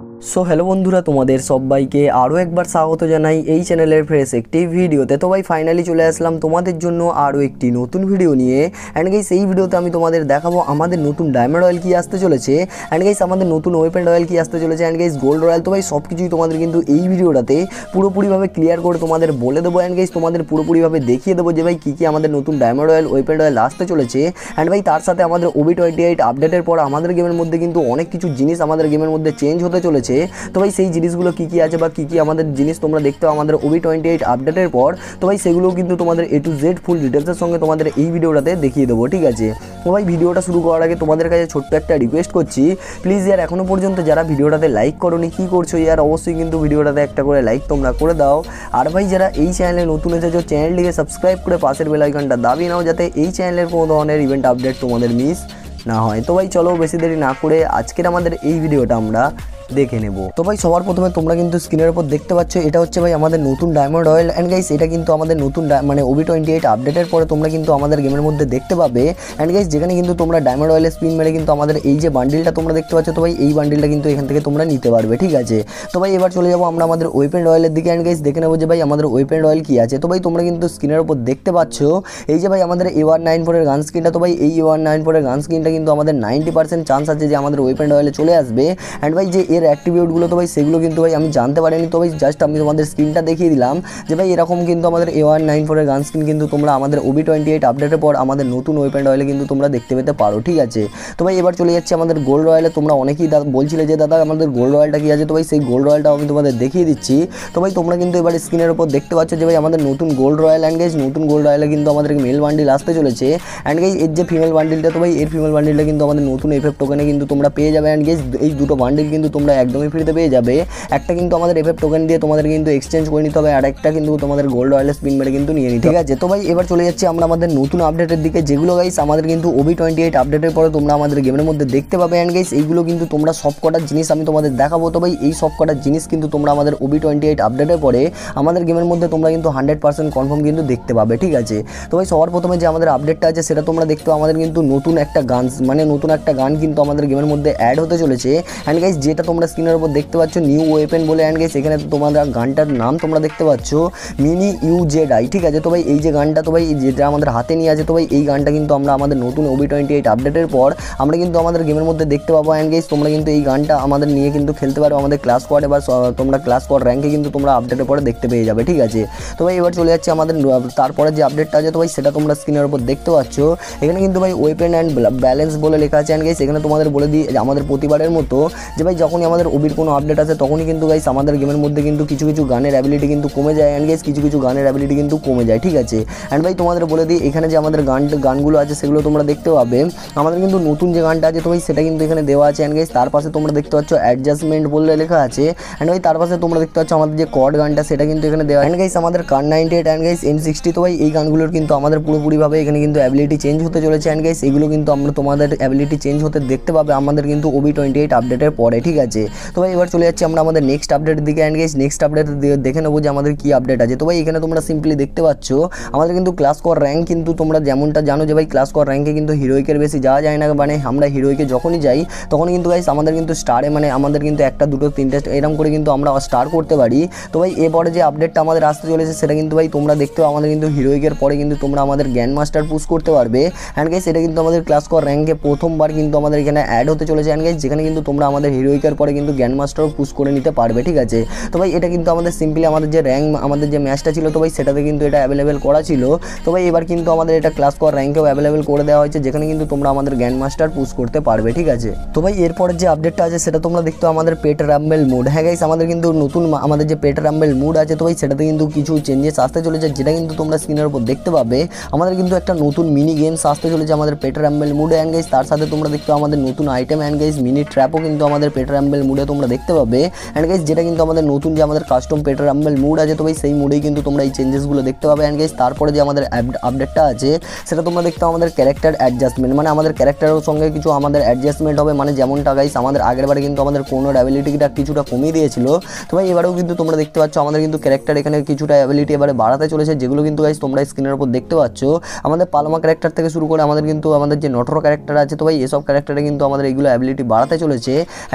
So hello बंधुरा तुम्हारे सबाइके आरो एक बार स्वागत जानाई এই চ্যানেলের फ्रेश একটি ভিডিওতে। তো ভাই ফাইনালি চলে আসলাম তোমাদের জন্য আরো একটি নতুন ভিডিও নিয়ে। এন্ড গাইস এই ভিডিওতে আমি তোমাদের দেখাবো আমাদের নতুন ডায়মন্ড রয়্যাল কি আসতে চলেছে, এন্ড গাইস আমাদের নতুন ওয়েপন রয়্যাল কি আসতে চলেছে, এন্ড গাইস গোল্ড রয়্যাল। তো ভাই সবকিছুই তোমাদের কিন্তু এই ভিডিওটাতে পুরোপুরিভাবে ক্লিয়ার করে তোমাদের বলে দেবো, এন্ড গাইস তোমাদের পুরোপুরিভাবে দেখিয়ে দেবো যে ভাই কী কী আমাদের নতুন ডায়মন্ড রয়্যাল ওয়েপন রয়্যাল আসতে চলেছে। এন্ড ভাই তার সাথে আমাদের OB28 আপডেটের পর আমাদের গেমের মধ্যে কিন্তু অনেক কিছু জিনিস আমাদের গেমের মধ্যে চেঞ্জ হতে চলেছে। তো ভাই সেই জিনিসগুলো কী কী আছে বা কী কী আমাদের জিনিস তোমরা দেখতে পাও আমাদের OB28 আপডেটের পর, তো ভাই সেগুলোও কিন্তু তোমাদের A to Z ফুল ডিটেলসের সঙ্গে তোমাদের এই ভিডিওটাতে দেখিয়ে দেবো, ঠিক আছে। তো ভাই ভিডিওটা শুরু করার আগে তোমাদের কাছে ছোট্ট একটা রিকোয়েস্ট করছি, প্লিজ ইয়ার এখনও পর্যন্ত যারা ভিডিওটাতে লাইক করোনি কী করছো ইয়ার, অবশ্যই কিন্তু ভিডিওটাতে একটা করে লাইক তোমরা করে দাও। আর ভাই যারা এই চ্যানেলে নতুন এসেছো চ্যানেলটিকে সাবস্ক্রাইব করে পাশের বেল আইকনটা দাবিয়ে নাও, যাতে এই চ্যানেলের কোনো ধরনের ইভেন্ট আপডেট তোমাদের মিস না হয়। তো ভাই চলো বেশি দেরি না করে আজকের আমাদের এই ভিডিওটা আমরা দেখে নেব। তো ভাই সবার প্রথমে তোমরা কিন্তু স্ক্রিনের উপর দেখতে পাচ্ছ এটা হচ্ছে ভাই আমাদের নতুন ডায়মন্ড রয়্যাল, এন্ড গাইস এটা কিন্তু আমাদের নতুন মানে OB28 আপডেটের পরে তোমরা কিন্তু আমাদের গেমের মধ্যে দেখতে পাবে। এন্ড গাইস যেখানে কিন্তু তোমরা ডায়মন্ড রয়্যালে স্পিন মেরে কিন্তু আমাদের এই যে বান্ডিলটা তোমরা দেখতে পাচ্ছ, তো ভাই এই বান্ডিলটা কিন্তু এখান থেকে তোমরা নিতে পারবে, ঠিক আছে। তো ভাই এবার চলে যাবো আমরা আমাদের ওয়েপন রয়্যালের দিকে, এন্ড গাইস দেখে নেবো যে ভাই আমাদের ওয়েপন রয়্যাল কি আছে। তো ভাই তোমরা কিন্তু স্ক্রিনের উপর দেখতে পাচ্ছ এই যে ভাই আমাদের A194 এর গান স্কিনটা। তো ভাই এই A194 এর গান স্কিনটা কিন্তু আমাদের 90% চান্স আছে যে আমাদের ওয়েপন রয়্যালে চলে আসবে। এন্ড ভাই যে এর অ্যাট্রিবিউটগুলো তো ভাই সেগুলো কিন্তু ভাই আমি জানতে পারিনি, তো ভাই জাস্ট আমি তোমাদের স্ক্রিনটা দেখিয়ে দিলাম যে ভাই এরকম কিন্তু আমাদের A194 এর গান স্কিন কিন্তু তোমরা আমাদের OB28 আপডেটের পর আমাদের নতুন ওয়েপন রয়্যালে কিন্তু তোমরা দেখতে পেতে পারো, ঠিক আছে। তো ভাই এবার চলে যাচ্ছে আমাদের গোল্ড রয়্যালে। তোমরা অনেকেই বলছিলে যে দাদা আমাদের গোল্ড রয়্যালটা কি আছে, তো ভাই সেই গোল্ড রয়্যালটাও আমি তোমাদের দেখিয়ে দিচ্ছি। তো ভাই তোমরা কিন্তু এবার স্ক্রিনের উপর দেখতে পাচ্ছ যে ভাই আমাদের নতুন গোল্ড রয়্যাল, এন্ড গাইস নতুন গোল্ড রয়্যালে কিন্তু আমাদের মেল বান্ডিল আসতে চলেছে। এন্ড গাইস এর যে ফিমেল বান্ডিলটা, তো ভাই এর ফিমেল বান্ডিলটা কিন্তু আমাদের নতুন এফএফ টোকেনে কিন্তু তোমরা পেয়ে যাবে। এন্ড গাইস এই দুটো বান্ডিল কিন্তু তোমরা একদমই ফ্রিতে পেয়ে যাবে। একটা কিন্তু আমাদের এফএফ টোকেন দিয়ে তোমাদের কিন্তু এক্সচেঞ্জ করে নিতে হবে, আর একটা কিন্তু তোমাদের গোল্ড রয়্যাল স্পিন মেরে কিন্তু নিয়ে নিতে হবে, ঠিক আছে। তো ভাই এবার চলে যাচ্ছি আমরা আমাদের নতুন আপডেটের দিকে, যেগুলো গাইস আমাদের কিন্তু OB28 আপডেটের পরে তোমরা আমাদের গেমের মধ্যে দেখতে পাবে। এন্ড গাইস এইগুলো কিন্তু তোমরা সব কটা জিনিস আমি তোমাদের দেখাবো। তো ভাই এই সব কটা জিনিস কিন্তু তোমরা আমাদের OB28 আপডেটের পরে আমাদের গেমের মধ্যে তোমরা কিন্তু 100% কনফার্ম কিন্তু দেখতে পাবে, ঠিক আছে। তো ভাই সবার প্রথমে যে আমাদের আপডেটটা আছে সেটা তোমরা দেখতে পাও আমাদের কিন্তু নতুন একটা গান মানে নতুন একটা গান কিন্তু আমাদের গেমের মধ্যে অ্যাড হতে চলেছে। এন্ড গাইস যেটা তোমরা স্ক্রিনের উপর দেখতে পাচ্ছ নিউ ওয়েপন বলে, এন্ড গাইস এখানে তোমরা গানটার নাম তোমরা দেখতে পাচ্ছ মিনি UZI, ঠিক আছে। তো ভাই এই যে গানটা, তো ভাই যেটা আমাদের হাতে নিয়ে আছে, তো ভাই এই গানটা কিন্তু আমরা আমাদের নতুন OB28 আপডেটের পর আমরা কিন্তু আমাদের গেমের মধ্যে দেখতে পাবো। এন্ড গাইস তোমরা কিন্তু এই গানটা আমাদের নিয়ে কিন্তু খেলতে পারো আমাদের ক্লাস স্কোয়াডে, বা তোমরা ক্লাস স্কোয়াড র্যাঙ্কে কিন্তু তোমরা আপডেটের পরে দেখতে পেয়ে যাবে, ঠিক আছে। তো ভাই এবার চলে যাচ্ছে আমাদের তারপরে যে আপডেটটা আছে, তো ভাই সেটা তোমরা স্ক্রিনের উপর দেখতে পাচ্ছ। এখানে কিন্তু ভাই ওয়েপন অ্যান্ড ব্যালেন্স বলে লেখা আছে। এন্ড গাইস এখানে তোমাদের বলে দিই আমাদের প্রতিবারের মতো যে ভাই যখনই আমাদের OBর কোনো আপডেট আছে তখনই কিন্তু গাইস আমাদের গেমের মধ্যে কিন্তু কিছু কিছু গানের অ্যাবিলিটি কিন্তু কমে যায়, এন্ড গাইস কিছু কিছু গানের অ্যাবিলিটি কিন্তু কমে যায়, ঠিক আছে। এন্ড ভাই তোমাদের বলে দিই এখানে যে আমাদের গানগুলো আছে সেগুলো তোমরা দেখতে পাবে আমাদের কিন্তু নতুন যে গানটা আছে, তো ভাই সেটা কিন্তু এখানে দেওয়া আছে। এন্ড গাইস তার পাশে তোমরা দেখতে পাচ্ছ অ্যাডজাস্টমেন্ট বলে লেখা আছে। এন্ড ভাই তার পাশে তোমরা দেখতে পাচ্ছ আমাদের যে কর্ড গানটা সেটা কিন্তু এখানে দেওয়া। এন্ড গাইস আমাদের কার 98 এন্ড গাইস M60, তো ভাই এই গানগুলোর কিন্তু আমাদের পুরোপুরিভাবে এখানে কিন্তু অ্যাবিলিটি চেঞ্জ হতে চলেছে। এন্ড গাইস এগুলো কিন্তু আমরা তোমাদের অ্যাবিলিটি চেঞ্জ হতে দেখতে পাবে আমাদের কিন্তু OB28 আপডেটের পরে, ঠিক আছে। তো ভাই এবার চলে যাচ্ছি আমরা আমাদের নেক্সট আপডেটের দিকে। এন্ড গাইস নেক্সট আপডেট দেখে নেবো যে আমাদের কি আপডেট আছে। তো ভাই এখানে তোমরা সিম্পলি দেখতে পাচ্ছ আমাদের কিন্তু ক্লাস স্কোয়ার র্যাঙ্ক কিন্তু তোমরা যেমনটা জানো যে ভাই ক্লাস স্কোয়ার র্যাঙ্কে কিন্তু হিরোইকের বেশি যাওয়া যায় না, মানে আমরা হিরোইকে যখনই যাই তখনই কিন্তু গাইস আমাদের কিন্তু স্টারে মানে আমাদের কিন্তু একটা দুটো তিনটে এরকম করে কিন্তু আমরা স্টার করতে পারি। তো ভাই এরপরে যে আপডেটটা আমাদের আসতে চলেছে সেটা কিন্তু ভাই তোমরা দেখতে পাও আমাদের কিন্তু হিরোইকের পরে কিন্তু তোমরা আমাদের গ্র্যান্ড মাস্টার পুশ করতে পারবে। অ্যান্ড গাইস এটা কিন্তু আমাদের ক্লাস স্কোয়ার র্যাঙ্কে প্রথমবার কিন্তু আমাদের এখানে অ্যাড হতে চলেছে। অ্যান্ড গাইস যেখানে কিন্তু তোমরা আমাদের হিরোইকের পরে কিন্তু গ্র্যান্ড মাস্টারও পুশ করে নিতে পারবে, ঠিক আছে। তো ভাই এটা কিন্তু আমাদের সিম্পলি আমাদের যে র্যাঙ্ক আমাদের যে ম্যাচটা ছিল, তো ভাই সেটাতে কিন্তু এটা অ্যাভেলেবেল করা ছিল। তো ভাই এবার কিন্তু আমাদের এটা ক্লাস স্কোয়ার র্যাঙ্কেও অ্যাভেলেবেল করে দেওয়া হয়েছে, যেখানে কিন্তু তোমরা আমাদের গ্র্যান্ড মাস্টার পুশ করতে পারবে, ঠিক আছে। তো ভাই এরপরে যে আপডেটটা আছে সেটা তোমরা দেখতে আমাদের পেট রাম্বেল মুড। হ্যাঁ গাইস আমাদের কিন্তু নতুন আমাদের যে পেট রাম্বেল মুড আছে, তো ভাই সেটাতে কিন্তু কিছু চেঞ্জেস আসতে চলেছে, যেটা কিন্তু তোমরা স্ক্রিনের উপর দেখতে পাবে। আমাদের কিন্তু একটা নতুন মিনি গেমস আসতে চলেছে আমাদের পেট রাম্বেল মুডে। অ্যান্ড গাইস তার সাথে তোমরা দেখতে আমাদের নতুন আইটেম অ্যান্ড গাইস মিনি ট্র্যাপও কিন্তু আমাদের পেট রাম্বেল মুডে তোমরা দেখতে পাবে। অ্যান্ড গাইস যেটা কিন্তু আমাদের নতুন যে আমাদের কাস্টম পেট রাম্বেল মুড আছে, তো ভাই সেই মুডেই কিন্তু তোমরা এই চেঞ্জেসগুলো দেখতে পাবে। অ্যান্ড গাইস তারপরে যে আমাদের আপডেটটা আছে সেটা তোমরা দেখতে আমাদের ক্যারেক্টার অ্যাডজাস্টমেন্ট, মানে আমাদের ক্যারেক্টারের সঙ্গে কিছু আমাদের অ্যাডজাস্টমেন্ট হবে, মানে যেমনটা গাইস আমাদের আগের বারে কিন্তু আমাদের কোনোর অ্যাবিলিটিটা কিছুটা কমিয়ে দিয়েছিল। তো ভাই এবারেও কিন্তু তোমরা দেখতে পাচ্ছ আমাদের কিন্তু ক্যারেক্টার এখানে কিছুটা অ্যাবিলিটি এবারে বাড়াতে চলেছে, যেগুলো কিন্তু গাইস তোমরা স্ক্রিনের উপর দেখতে পাচ্ছ। আমাদের পালমা ক্যারেক্টার থেকে শুরু করে আমাদের কিন্তু আমাদের যে নটর ক্যারেক্টার আছে, তো ভাই এসব ক্যারেক্টারে কিন্তু আমাদের এইগুলো অ্যাবিলিটি বাড়াতে চলেছে। অ্যান্ড গাইস এই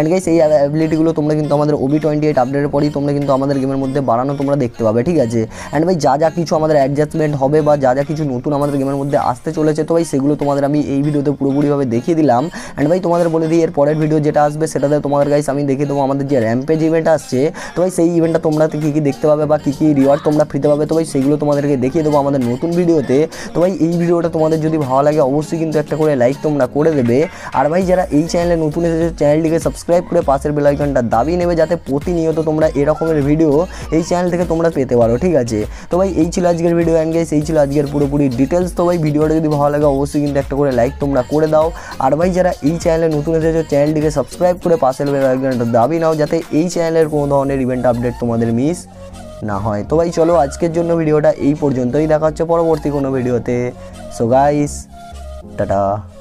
অ্যাবিলিটিগুলো তোমরা কিন্তু আমাদের OB28 আপডেটের পরেই তোমরা কিন্তু আমাদের গেমের মধ্যে বাড়ানো তোমরা দেখতে পাবে, ঠিক আছে। অ্যান্ড ভাই যা কিছু আমাদের অ্যাডজাস্টমেন্ট হবে বা যা কিছু নতুন আমাদের গেমের মধ্যে আসতে চলেছে, তো ভাই সেগুলো তোমাদের আমি এই ভিডিওতে পুরোপুরিভাবে দেখিয়ে দিলাম। অ্যান্ড ভাই তোমাদের বলে দিই এর পরের ভিডিও যেটা আসবে সেটাতে তোমাদের গাইস আমি দেখিয়ে দেবো আমাদের যে র্যাম্পেজ ইভেন্ট আসছে, তো ভাই সেই ইভেন্টটা তোমরা কী দেখতে পাবে বা কী রিওয়ার্ড তোমরা ফ্রিতে পাবে, তো ভাই সেগুলো তোমাদেরকে দেখিয়ে দেবো আমাদের নতুন ভিডিওতে। তো ভাই এই ভিডিওটা তোমাদের যদি ভালো লাগে অবশ্যই কিন্তু একটা করে লাইক তোমরা করে দেবে। আর ভাই যারা এই চ্যানেলে নতুন এসেছে চ্যানেলটিকে সাবস্ক্রাইব করে পাশের বেল আইকনটা দাবিয়ে নেবে, যাতে প্রতিনিয়ত তোমরা এরকমের ভিডিও এই চ্যানেল থেকে তোমরা পেতে পারো, ঠিক আছে। তো ভাই এই ছিল আজকের ভিডিও অ্যান্ড গাইস এই ছিল আজকের পুরোপুরি ডিটেলস। তো ভাই ভিডিওটা যদি ভালো লাগে অবশ্যই কিন্তু একটা করে লাইক তোমরা করে দাও। আর ভাই যারা এই চ্যানেলে নতুন এসেছে চ্যানেলটিকে সাবস্ক্রাইব করে পাশের বেল আইকনটা দাবি নাও, যাতে এই চ্যানেলের কোনো ধরনের ইভেন্ট আপডেট তোমাদের মিস না হয়। তো ভাই চলো আজকের জন্য ভিডিওটা এই পর্যন্তই, দেখা হচ্ছে পরবর্তী কোনো ভিডিওতে। So guys tata.